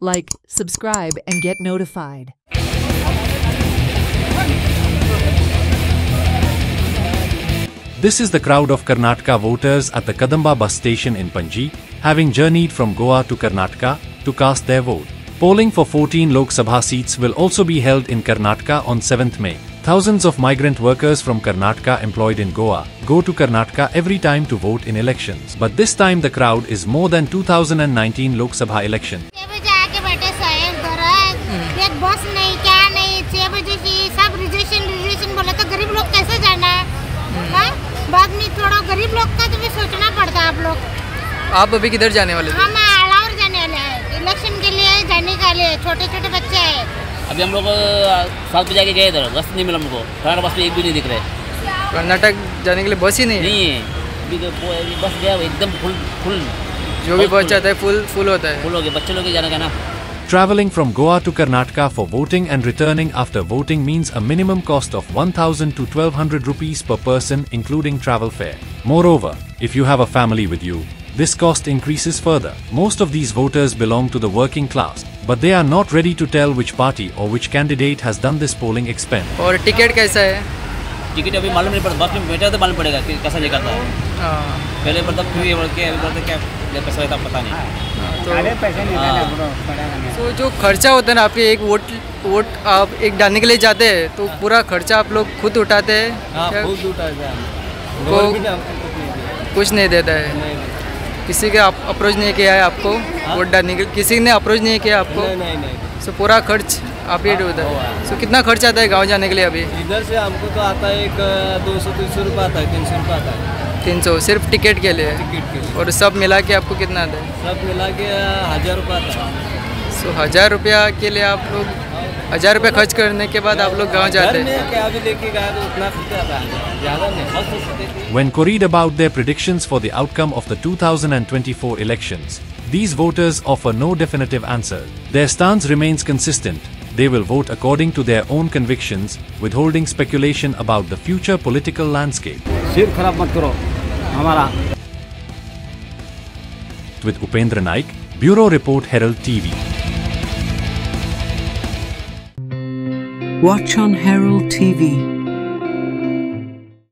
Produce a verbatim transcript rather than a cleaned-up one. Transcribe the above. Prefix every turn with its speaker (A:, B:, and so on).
A: Like, subscribe and get notified.
B: This is the crowd of Karnataka voters at the Kadamba bus station in Panji, having journeyed from Goa to Karnataka to cast their vote. Polling for fourteen Lok Sabha seats will also be held in Karnataka on seventh May. Thousands of migrant workers from Karnataka employed in Goa go to Karnataka every time to vote in elections. But this time the crowd is more than two thousand nineteen Lok Sabha election.
C: बस नहीं क्या नहीं छह बजे की सब reservation reservation बोले तो गरीब लोग कैसे जाना है? बाद में थोड़ा गरीब लोग का तो भी सोचना पड़ता है। आप लोग
D: आप अभी किधर जाने वाले थे?
C: हम अलावर जाने वाले हैं इलेक्शन के लिए जाने के लिए। छोटे छोटे बच्चे हैं।
E: अभी हम लोग सात बजे आके गए इधर बस नहीं मिला हमको। कर्नाटक बस एक भी नहीं दिख रहे।
D: कर्नाटक जाने के लिए बस ही नहीं
E: नहीं है। अभी तो बस गया एकदम फुल फुल
D: जो भी बस जाता है फुल फुल होता है।
E: फुल हो गया बच्चे लोग के जाने का ना।
B: Travelling from Goa to Karnataka for voting and returning after voting means a minimum cost of one thousand to twelve hundred rupees per person including travel fare. Moreover, if you have a family with you, this cost increases further. Most of these voters belong to the working class, but they are not ready to tell which party or which candidate has done this polling expense.
D: और ticket कैसा है?
E: Ticket अभी मालूम नहीं पड़ता। बस में बैठा तो मालूम पड़ेगा कि कैसा निकलता है। पहले पर तब फ्री बोल के अभी बोलते क्या पैसा रहता पता नहीं।
D: तो जो खर्चा होता है ना आपके एक वोट वोट आप एक डालने के लिए जाते हैं तो पूरा खर्चा आप लोग खुद उठाते हैं?
E: खुद उठाते हैं।
D: को कुछ नहीं देता है? किसी का अप्रोच नहीं किया है आपको वोट डालने के? किसी ने अप्रोच नहीं किया आपको?
E: नहीं नहीं।
D: सो पूरा खर्च आप ही होता है। सो कितना खर्च आता है गांव जाने के लिए अभी?
E: इधर से हमको तो आता है एक दो सौ तीन सौ रुपये आता है तीन सौ रुपये आता है।
D: तीन सौ सिर्फ टिकट के लिए?
E: टिकट के लिए।
D: और सब मिला के आपको कितना आता है?
E: सब मिला के हज़ार रुपये आता है।
D: सो हज़ार रुपया के लिए आप लोग हज़ार रुपया खर्च करने के बाद आप लोग गाँव जाते हैं?
E: क्या अभी लेके गए तो उतना खर्चा आता है ज़्यादा नहीं।
B: When queried about their predictions for the outcome of the two thousand twenty-four elections, these voters offer no definitive answer. Their stance remains consistent. They will vote according to their own convictions, withholding speculation about the future political landscape.
E: सिर खराब मत करो हमारा।
B: With Upendra Naik, Bureau Report, Herald T V.
A: Watch on Herald T V.